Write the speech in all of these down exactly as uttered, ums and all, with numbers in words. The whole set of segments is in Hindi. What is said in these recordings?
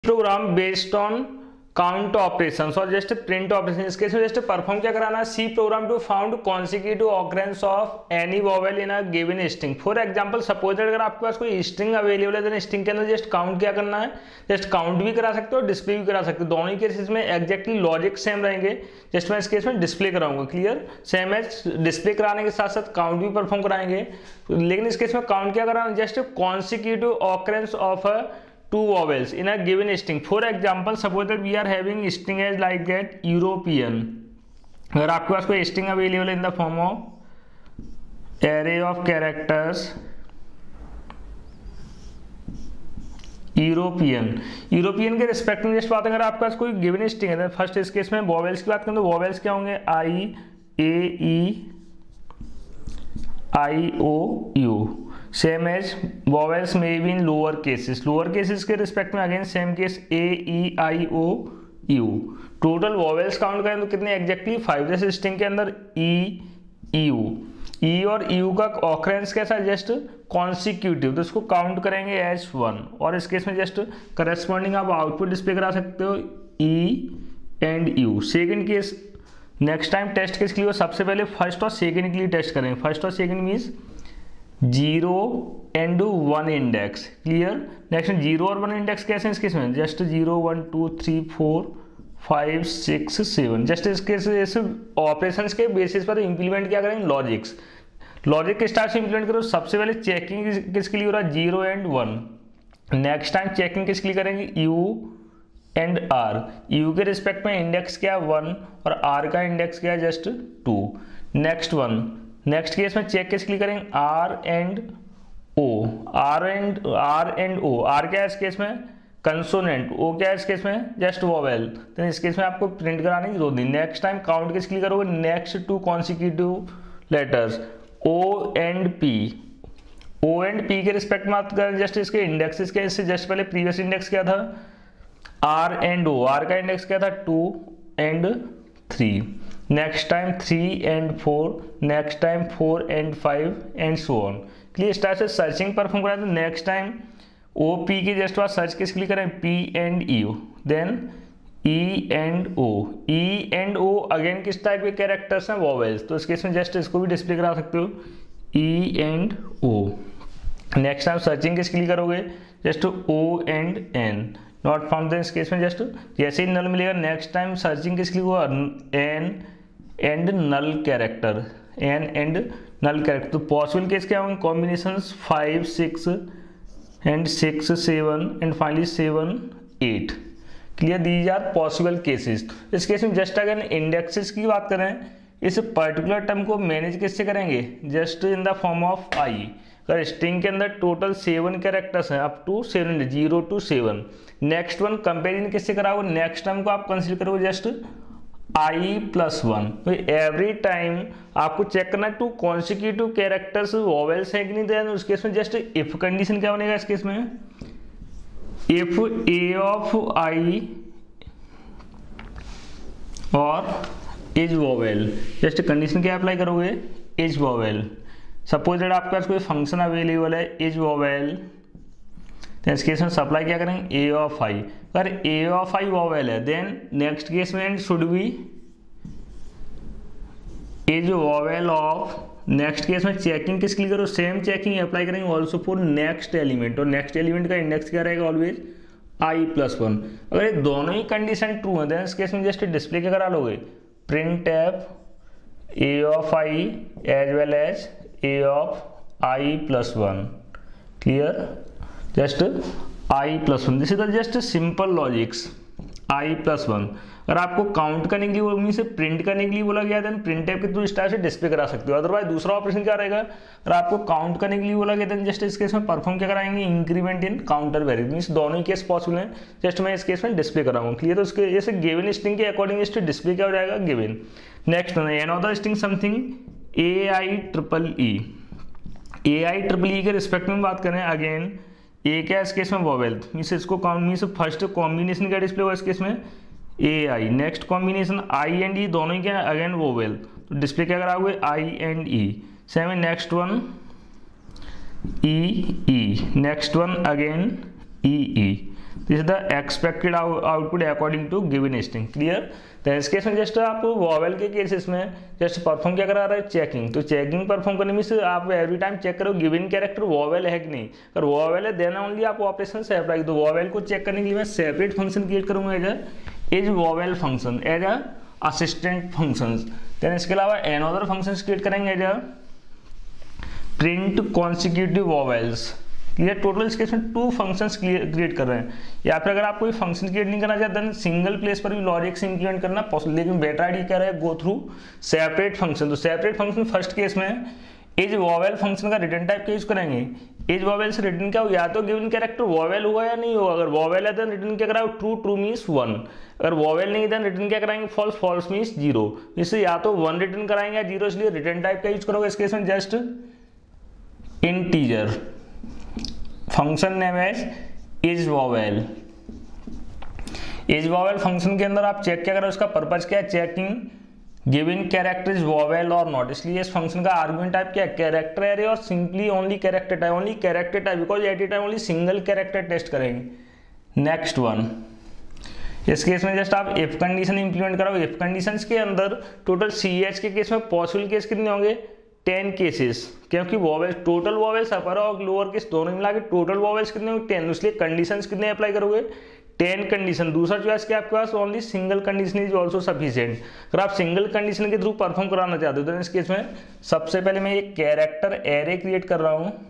Programme based on count operations और जस्ट प्रिंट ऑपरेशन। इस केस में जस्ट परफॉर्म क्या कराना है, C program to found consecutive occurrence of any vowel in a given string. For example suppose अगर आपके पास कोई स्ट्रिंग अवेलेबल है, देन स्ट्रिंग के अंदर जस्ट काउंट क्या करना है, जस्ट काउंट भी करा सकते हो और डिस्प्ले भी करा सकते हो। दोनों ही केसेस में एक्जैक्टली लॉजिक सेम रहेंगे। जस्ट मैं इस केस में डिस्प्ले कराऊंगा, क्लियर, सेम एज डिस्प्ले कराने के साथ साथ काउंट भी परफॉर्म कराएंगे। लेकिन इस केस में काउंट क्या कराना, just consecutive occurrence of a two vowels in a given string. For example, suppose that we are having string as like that European. अगर आपके पास कोई string available in the form of array of characters European European के रिस्पेक्ट में जस्ट बात अगर आपके पास कोई गिवन स्ट्रिंग है, फर्स्ट इस केस में वॉवेल्स की बात करें तो वॉवेल्स क्या होंगे, I A E I O U. Same as vowels में भी in lower cases, lower cases के रिस्पेक्ट में again same case A E I O U. Total vowels count करें तो कितने एक्जैक्टली फाइव। जैसे स्ट्रिंग के अंदर ई यू, ई और यू का ऑकरेंस कैसा है, जस्ट कॉन्सिक्यूटिव, तो इसको काउंट करेंगे एज वन। और इस केस में जस्ट करस्पॉन्डिंग आप आउटपुट डिस्प्ले करा सकते हो E and U. Second case, next time test case के लिए सबसे पहले फर्स्ट और सेकेंड के लिए टेस्ट करेंगे। फर्स्ट और second means zero and one index, clear. Next zero और वन इंडेक्स कैसे हैं इस केस में, just zero one two three four five six seven. Just इसके इस ऑपरेशंस के बेसिस पर इंप्लीमेंट क्या करेंगे, लॉजिक्स। लॉजिक के स्टार्ट से इंप्लीमेंट करो। सबसे पहले चेकिंग किसके लिए हो रहा है, zero and one. Next time checking किसके लिए करेंगे, यू एंड आर। यू के रिस्पेक्ट में इंडेक्स क्या है वन और आर का इंडेक्स क्या है just two. Next one, next case में चेक किसके लिए करेंगे, R and O. R and R and O, R क्या है इस केस में कंसोनेंट, ओ क्या है इस केस में जस्ट वोवेल। तो इस केस में आपको प्रिंट कराने की जरूरत नहीं। नेक्स्ट टाइम काउंट किसके लिए करोगे, next two consecutive letters O and P. O and P के रिस्पेक्ट में बात करें, जस्ट इसके इंडेक्सेस क्या, इससे जस्ट पहले प्रीवियस इंडेक्स क्या था, आर एंड ओ। आर का इंडेक्स क्या था, two and three. Next time three and four, next time four and five and so on. Clear. Start से सर्चिंग परफॉर्म कराए तो नेक्स्ट टाइम ओ पी की जस्ट बाद सर्च किसके लिए करें, P and U, then E and O. E and O again किस टाइप के कैरेक्टर्स हैं, वोवेल्स, तो इस केस में जस्ट इसको भी डिस्प्ले करा सकते हो E and O. Next time searching किसके लिए करोगे, just O and N, not found. इस केस में जस्ट जैसे ही नल मिलेगा नेक्स्ट टाइम सर्चिंग किसके लिए हुआ, N and null character, N and null character. तो पॉसिबल केस क्या होंगे, combinations five six and six seven and finally seven eight. Clear, these are possible cases. इस केस में जस्ट अगर इंडेक्सेस की बात करें, इस पर्टिकुलर टर्म को मैनेज किससे करेंगे, just in the form of I. अगर स्ट्रिंग के अंदर टोटल सेवन कैरेक्टर्स हैं up to seven, zero to seven. Next one comparison किससे कराओगे, नेक्स्ट टर्म को आप कंसिडर करोगे जस्ट आई प्लस वन। तो एवरी टाइम आपको चेक करना है टू कॉन्सिक्यूटिव कैरेक्टर्स वोवेल्स है कि नहीं। देन उस केस में जस्ट इफ कंडीशन क्या बनेगा इस केस में, इफ ए ऑफ आई और इज वोवेल। जस्ट कंडीशन क्या अप्लाई करोगे, इज वोवेल। सपोज दैट आपके पास कोई फंक्शन अवेलेबल है इज वोवेल, तो इस केस में सप्लाई क्या करेंगे, ए ऑफ आई। अगर ए ऑफ आई वोवेल है देन नेक्स्ट केस में should be is vowel of. Next case में चेकिंग किसके लिए करो, सेम चेकिंग अप्लाई करेंगे ऑल्सो फॉर नेक्स्ट एलिमेंट। और नेक्स्ट एलिमेंट का इंडेक्स क्या रहेगा, ऑलवेज आई प्लस वन। अगर ये दोनों ही कंडीशन ट्रू है देन इस केस में जस्ट डिस्प्ले क्या करा लोगे, printf A of I as well as A of I plus one. Clear, just I plus one, this is the just simple logics I plus one. अगर आपको काउंट करने के लिए बोला, से प्रिंट करने के लिए बोला गया देन प्रिंट टाइप के थ्रू इस टाइप से डिस्प्ले करा सकते हो। अदरवाइज दूसरा ऑपरेशन क्या रहेगा, अगर आपको काउंट करने के लिए बोला गया देन जस्ट इस केस में परफॉर्म क्या कराएंगे, increment in counter value. Means दोनों ही केस पॉसिबल हैं, जस्ट मैं इस केस में डिस्प्ले कराऊंगा। क्लियर, तो उसके जैसे गिवन स्ट्रिंग के अकॉर्डिंग जस्ट डिस्प्ले क्या हो जाएगा, given. Next another string something A I triple E. A I triple E के रिस्पेक्ट में बात करें, अगेन ए क्या इस केस में वोवेल, मीन्स इसको काउंट मीन्स फर्स्ट कॉम्बिनेशन क्या डिस्प्ले हुआ इस केस में, A I. Next combination I and E, दोनों ही क्या है अगेन वोवेल, तो डिस्प्ले क्या कराओगे, I and E. Same next one E E, next one again E E. This is the expected output according to given string. Clear. तो इस केस में जस्ट आप वॉवेल के केसेस में जस्ट परफॉर्म क्या करा रहे हैं, चेकिंग। तो चेकिंग परफॉर्म करने में से आप एवरी टाइम चेक करो गिवन कैरेक्टर वॉवेल है कि नहीं। अगर वॉवेल है देन ओनली आप ऑपरेशन से अप्लाई। तो वॉवेल को चेक करने के लिए मैं सेपरेट फंक्शन क्रिएट करूंगा as a is vowel function as a assistant function. Then इसके अलावा एनअदर फंक्शन क्रिएट करेंगे as a print consecutive vowels. ये टोटल इस केस में टू फंक्शंस क्रिएट कर रहे हैं। या फिर अगर आप कोई फंक्शन क्रिएट नहीं करना चाहते हैं सिंगल प्लेस पर भी लॉजिक से इंप्लीमेंट करना पॉसिबल, लेकिन बेटर आइडिया क्या है, गो थ्रू सेपरेट फंक्शन। तो सेपरेट फंक्शन फर्स्ट केस में इज वॉवेल फंक्शन का रिटर्न टाइप का यूज करेंगे। इज वॉवेल से रिटर्न क्या हो, या तो गिवन कैरेक्टर वॉवेल होगा या नहीं होगा। अगर वॉवेल है देन रिटर्न क्या कराओ, ट्रू, ट्रू मीन्स वन। अगर वॉवेल नहीं देन रिटर्न क्या कराएंगे, फॉल्स, फॉल्स मीन्स जीरो। इससे या तो वन रिटर्न कराएंगे या जीरो, इसलिए रिटर्न टाइप का यूज करोगे इस केस में just integer. Function name as is vowel. Is vowel function के अंदर आप चेक क्या करो, उसका पर्पज क्या है, checking given character is vowel और नॉट। इसलिए इस फंक्शन का आर्गुमेंट टाइप क्या है, कैरेक्टर एरे और simply only character type, only character type, because at a time only single character test करेंगे। नेक्स्ट वन, इस केस में जस्ट आप इफ कंडीशन इंप्लीमेंट करो। इफ कंडीशंस के अंदर टोटल सी एच के केस में पॉसिबल केस कितने होंगे, टेन केसेस, क्योंकि वॉवेल्स टोटल वॉवेल्स अपर और लोअर केस दोनों मिला के टोटल वॉवेल्स कितने होंगे, टेन। इसलिए कंडीशंस कितने अप्लाई करोगे, टेन कंडीशन। दूसरा चॉइस क्या आपके पास, only single condition is also sufficient. अगर आप सिंगल कंडीशन के थ्रू परफॉर्म कराना चाहते हो तो इस केस में सबसे पहले मैं एक कैरेक्टर एरे क्रिएट कर रहा हूँ,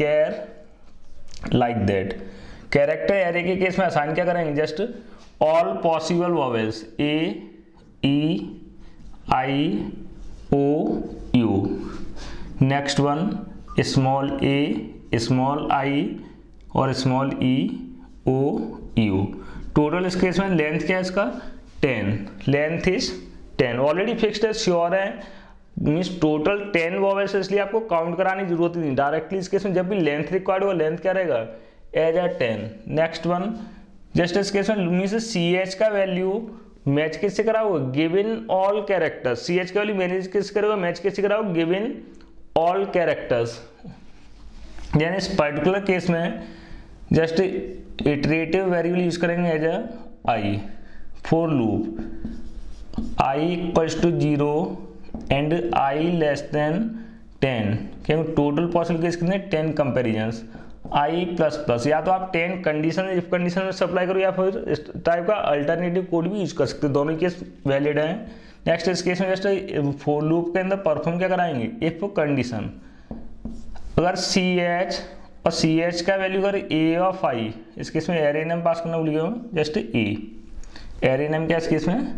char like that. Character array के केस में असाइन क्या करेंगे, just all possible vowels A E I O U. Next one small A, small I और small E O U. Total इस केस में लेंथ क्या है इसका, ten. Length is ten, already fixed है, श्योर है, मीन्स टोटल टेन वॉवेल्स, इसलिए आपको काउंट कराने की जरूरत नहीं। डायरेक्टली इस केस में जब भी लेंथ रिक्वायर्ड होगा लेंथ क्या रहेगा, as a ten. Next one, just इस केस में मीन्स सी एच का वैल्यू मैच किससे कराओ, given all characters. C H का वैल्यू मैनेज किससे करोगे, मैच किससे कराओ, गिवन ऑल कैरेक्टर्स। यानी इस पर्टिकुलर केस में जस्ट इटरेटिव वेरिएबल यूज करेंगे as a I. For loop I equals to zero and I less than ten, क्योंकि टोटल पॉसिबल केस कितने, ten comparisons. I plus plus, या तो आप टेन कंडीशन इफ कंडीशन में सप्लाई करो या फिर इस टाइप का अल्टरनेटिव कोड भी यूज कर सकते हो, दोनों केस वैलिड है। नेक्स्ट इस केस में जस्ट फॉर लूप के अंदर परफॉर्म क्या कराएंगे, इफ कंडीशन। अगर सी एच और सी एच का वैल्यू अगर ए ऑफ आई, इस केस में एरे नेम पास करना भूल गया हूँ, जस्ट ए। एरे नेम क्या है इस केस में,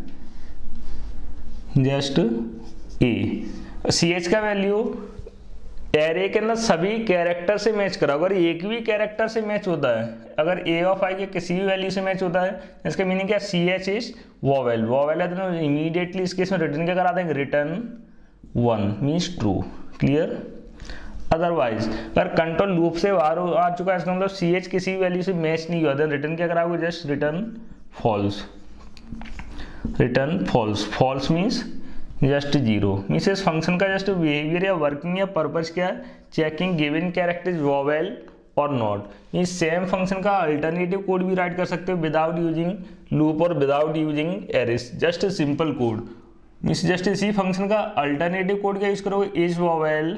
जस्ट ए। सी एच का वैल्यू एरे के अंदर सभी कैरेक्टर से मैच करा। अगर एक भी कैरेक्टर से मैच होता है, अगर ए ऑफ आई के किसी भी वैल्यू से मैच होता है, इसका मीनिंग क्या, C H is vowel. Vowel है तो इमीडिएटली इस केस में रिटर्न क्या करा देंगे, return one means true. Clear. Otherwise अगर कंट्रोल लूप से बाहर आ चुका है, इसका मतलब सी एच किसी वैल्यू से मैच नहीं हुआ, देन रिटर्न क्या कराओगे, just return false. Return false, false means just zero. Means इस फंक्शन का जस्ट बिहेवियर या वर्किंग या पर्पज क्या है, checking given character is vowel और नॉट। इस सेम फंक्शन का अल्टरनेटिव कोड भी राइट कर सकते हो विदाउट यूजिंग लूप और without using arrays, just simple code. Means just इसी फंक्शन का अल्टरनेटिव कोड क्या यूज करोगे, is vowel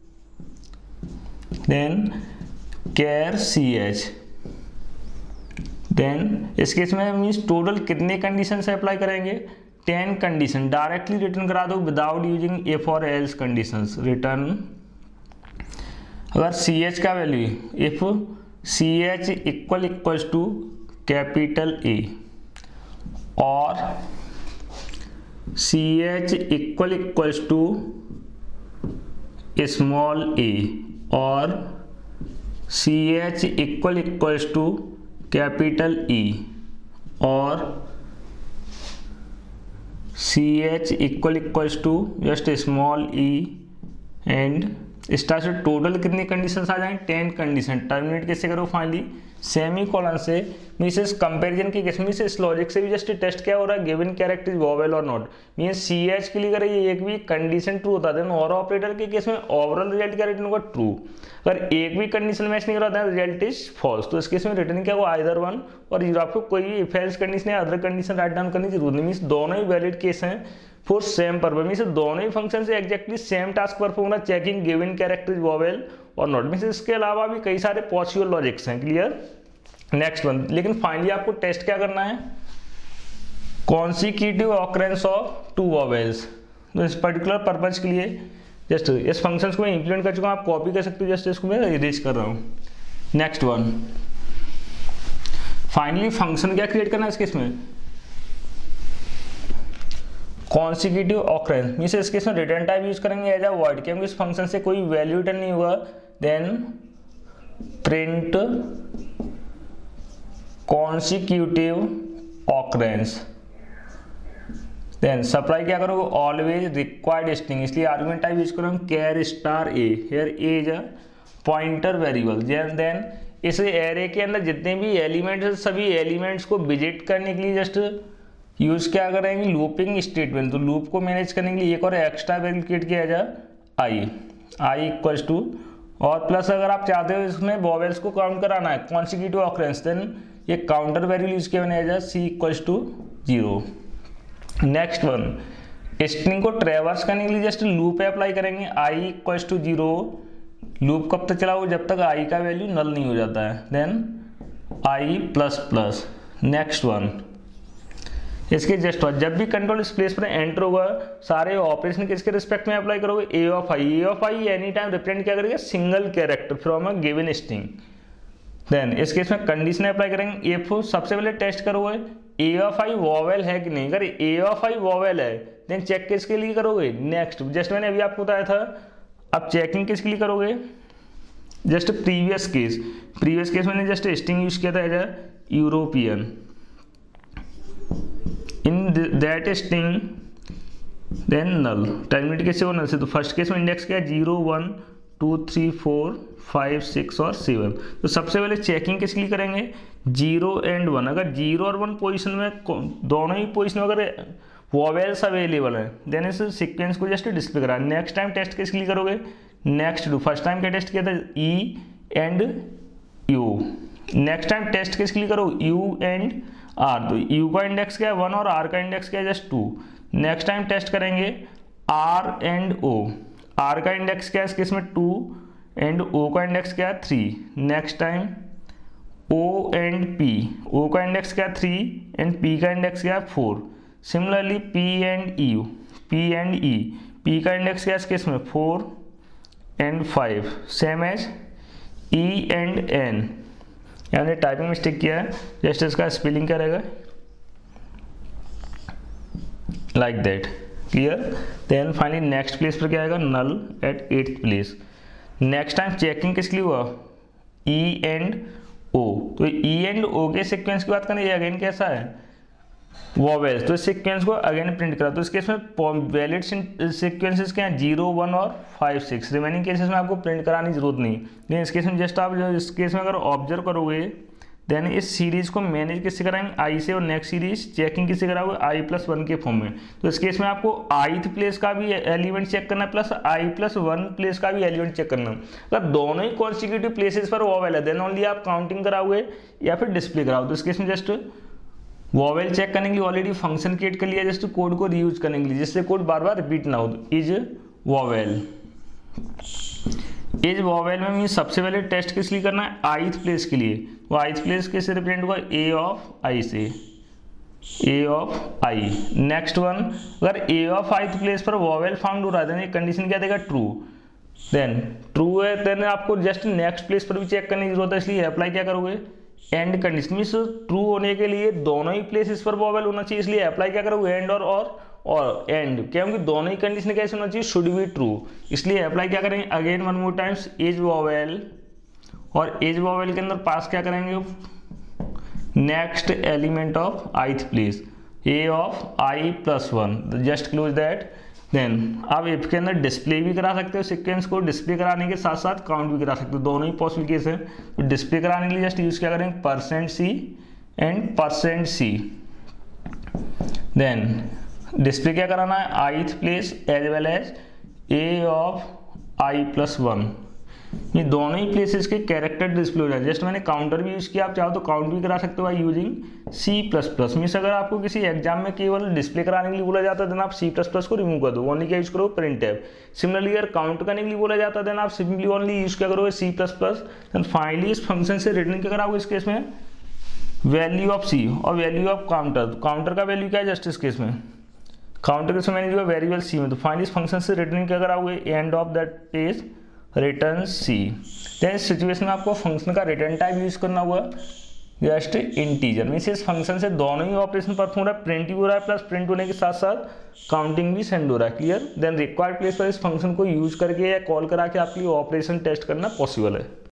then char C H. Then इस केस में मीन्स टोटल कितने कंडीशन से अप्लाई करेंगे, टेन कंडीशन। डायरेक्टली रिटर्न करा दो विदाउट यूजिंग इफ और एल्स कंडीशंस। रिटर्न अगर सी एच का value, if C H equal equals to capital A और C H equal equals to small A और C H equal equals to capital E और C H equal equals to just small E and star से टोटल कितनी कंडीशंस आ जाएंगे, टेन कंडीशन। टर्मिनेट कैसे करो, फाइनली सेमी कॉलन से मीन्स इस कंपेरिजन की केस में इस लॉजिक से भी जस्ट टेस्ट क्या हो रहा है, गिवन कैरेक्टर इज वोवेल और नॉट, मीन्स सी एच के लिए अगर ये एक भी कंडीशन ट्रू होता है और ऑपरेटर के केस में ओवरऑल रिजल्ट क्या रिटर्न होगा, ट्रू। अगर एक भी कंडीशन मैच नहीं कराता है रिजल्ट इज फॉल्स, तो इस केस में रिटर्न क्या होगा, आइदर वन और जीरो। आपको कोई भी इफ एल्स कंडीशन या अदर कंडीशन राइट डाउन करने की जरूरत नहीं, मीन्स दोनों ही वैलिड केस हैं फॉर सेम पर्पज, मीन्स दोनों ही फंक्शन से एक्जैक्टली सेम टास्क परफॉर्म होना, checking given character is vowel और नॉट। मीन्स इसके अलावा भी कई सारे पॉसिबल लॉजिक्स हैं। Clear, next one. लेकिन फाइनली आपको टेस्ट क्या करना है, consecutive occurrence of two vowels. तो इस पर्टिकुलर पर्पज के लिए जस्ट इस फंक्शन को मैं इंप्लीमेंट कर चुका हूँ, आप कॉपी कर सकते हो, जस्ट इसको मैं इरेज कर रहा हूँ। नेक्स्ट वन, फाइनली फंक्शन क्या क्रिएट करना है इस केस में, कॉन्सिक्यूटिव ऑकरेंस, मीन्स इस केस में रिटर्न टाइप यूज करेंगे एज अ वॉइड, क्योंकि इस फंक्शन से कोई वैल्यू रिटर्न नहीं हुआ, then print consecutive occurrence, then supply क्या करोगे, ऑलवेज रिक्वायर्ड स्ट्रिंग, इसलिए आर्गुमेंट टाइप यूज करोगे char star A, here A is a pointer variable. देन इस एरे के अंदर जितने भी एलिमेंट्स, सभी एलिमेंट्स को विजिट करने के लिए जस्ट यूज क्या करेंगे, लूपिंग स्टेटमेंट। तो लूप को मैनेज करने के लिए एक और एक्स्ट्रा वेरिएबल क्रिएट किया जाए, आई आई इक्वल्स टू, और प्लस अगर आप चाहते हो इसमें वोवेल्स को काउंट कराना है कॉन्सिक्यूटिव ऑकरेंस, देन ये काउंटर वेरिएबल यूज किया मैंने as a C equals to zero. Next one, string को ट्रेवर्स करने के लिए जस्ट लूप अप्लाई करेंगे, I equals to zero. Loop कब तक चलाओ, जब तक आई का वैल्यू नल नहीं हो जाता है, then I plus plus. Next one, इसके जस्ट बाद जब भी कंट्रोल इस प्लेस पर एंटर होगा, सारे ऑपरेशन किसके रिस्पेक्ट में अप्लाई करोगे, A of I. A of I any time represent क्या करेगा, single character from a given string. Then इस केस में कंडीशन अप्लाई करेंगे, इफ सबसे पहले टेस्ट करोगे ए ऑफ आई वोवेल है कि नहीं, अगर ए ऑफ आई वोवेल है देन चेक किसके लिए करोगे, नेक्स्ट। जस्ट मैंने अभी आपको बताया था, अब चेकिंग किसके लिए करोगे, just previous case. Previous case मैंने जस्ट स्ट्रिंग यूज किया था as a European, in that string then null. Terminate कैसे हो, नल से। तो फर्स्ट केस में इंडेक्स क्या है, zero one two three four five six और सेवन। तो सबसे पहले चेकिंग किसके लिए करेंगे, जीरो एंड वन। अगर जीरो और वन पोजीशन में, दोनों ही पोजीशन में अगर वोवेल्स अवेलेबल है, देन इस सीक्वेंस को जस्ट डिस्प्ले करा। नेक्स्ट टाइम टेस्ट किसके लिए करोगे, नेक्स्ट डू। फर्स्ट टाइम क्या टेस्ट किया था, E and U. Next time test किसके लिए करो, यू एंड आर। तो यू का इंडेक्स क्या है वन और आर का इंडेक्स क्या है just two. Next time test करेंगे आर एंड ओ। आर का इंडेक्स क्या है इस केस में टू एंड ओ का इंडेक्स क्या है three. Next time O and P. O का इंडेक्स क्या है थ्री एंड पी का इंडेक्स क्या है four. Similarly P and E. P and E, P का इंडेक्स क्या है इस केस में four and five. Same as E and N. यानी टाइपिंग मिस्टेक किया है, जस्ट इसका स्पेलिंग क्या रहेगा, like that. Clear. Then finally next place पर क्या आएगा, null at eighth place. Next time checking किसके लिए हुआ, ई एंड ओ। तो ई एंड ओ के सीक्वेंस की बात करें, ये अगेन कैसा है, वोवेल्स। तो इस सीक्वेंस को अगेन प्रिंट करा। तो इस केस में वैलिड सीक्वेंसेस क्या हैं, जीरो वन और फाइव सिक्स। रिमेनिंग केसेस में आपको प्रिंट कराने की जरूरत नहीं। लेकिन इस केस में जस्ट आप जो इस केस में अगर ऑब्जर्व करोगे, देन इस सीरीज को मैनेज किससे कराएंगे, आई से, और नेक्स्ट सीरीज चेकिंग किससे कराओगे, आई प्लस वन के फॉर्म में। तो इस केस में आपको आईथ प्लेस का भी एलिमेंट चेक करना है, plus I plus one place का भी एलिमेंट चेक करना है। अगर दोनों ही कॉन्सिक्यूटिव प्लेसेस पर वोवेल है, देन ओनली आप काउंटिंग कराओगे या फिर डिस्प्ले कराओ। तो इस केस में जस्ट वोवेल चेक करने के लिए ऑलरेडी फंक्शन क्रिएट कर लिया, जस्ट कोड को रीयूज करने के लिए, जिससे कोड बार बार रिपीट ना हो। Is vowel. इज वोवेल में मीन सबसे पहले टेस्ट किस लिए करना है, आईथ प्लेस के लिए। वो आईथ प्लेस कैसे रिप्रेजेंट होगा, ए ऑफ आई से, A of I. Next one, अगर ए ऑफ आईथ प्लेस पर वोवेल फाउंड हो रहा है, कंडीशन क्या देगा, ट्रू। देन ट्रू है, देन आपको जस्ट नेक्स्ट प्लेस पर भी चेक करने की जरूरत है, इसलिए अप्लाई क्या करोगे, एंड कंडीशन। मीन्स ट्रू होने के लिए दोनों ही प्लेसेस पर वोवेल होना चाहिए, इसलिए अप्लाई क्या करोगे, एंड और और और एंड, क्योंकि दोनों ही कंडीशन कैसे होना चाहिए, शुड बी ट्रू। इसलिए अप्लाई क्या करेंगे, again one more times is vowel, और इज वोवेल के अंदर पास क्या करेंगे, next element of ith place, A of I plus one. Just close that. Then आप इफ के अंदर डिस्प्ले भी करा सकते हो सीक्वेंस को, डिस्प्ले कराने के साथ साथ काउंट भी करा सकते हो, दोनों ही पॉसिबल केस है। तो डिस्प्ले कराने के लिए जस्ट यूज क्या करेंगे, percent C and percent C. Then display क्या कराना है, ith place as well as A of I plus one, ये दोनों ही प्लेसेस के कैरेक्टर डिस्प्ले हो जाए। जस्ट मैंने काउंटर भी यूज किया, आप चाहो तो काउंट भी करा सकते हो by using C plus plus. Means अगर आपको किसी एग्जाम में केवल डिस्प्ले कराने के लिए बोला जाता है देन आप सी प्लस प्लस को रिमूव कर दो, ओनली क्या यूज करो, प्रिंट टैब। सिमिलरली अगर काउंट करने के लिए बोला जाता है देन आप सिंपली ओनली यूज क्या करोगे, C plus plus. Then finally इस फंक्शन से रिटर्न क्या कराओगे इस केस में, वैल्यू ऑफ सी और वैल्यू ऑफ काउंटर। काउंटर का वैल्यू क्या है जस्ट इस केस में, काउंटर के समय जो है वेरिएबल सी में, तो फाइनली इस फंक्शन से रिटर्न क्या कराओगे, end of that is return C. Then इस सिचुएशन में आपको फंक्शन का रिटर्न टाइप यूज करना होगा जस्ट इंटीजर। मीन्स इस फंक्शन से दोनों ही ऑपरेशन परफॉर्म हो रहा है, प्रिंट भी हो रहा है प्लस प्रिंट होने के साथ साथ काउंटिंग भी सेंड हो रहा है। क्लियर। देन रिक्वायर्ड प्लेस पर इस फंक्शन को यूज करके या कॉल करा के आपके लिए ऑपरेशन टेस्ट करना पॉसिबल है।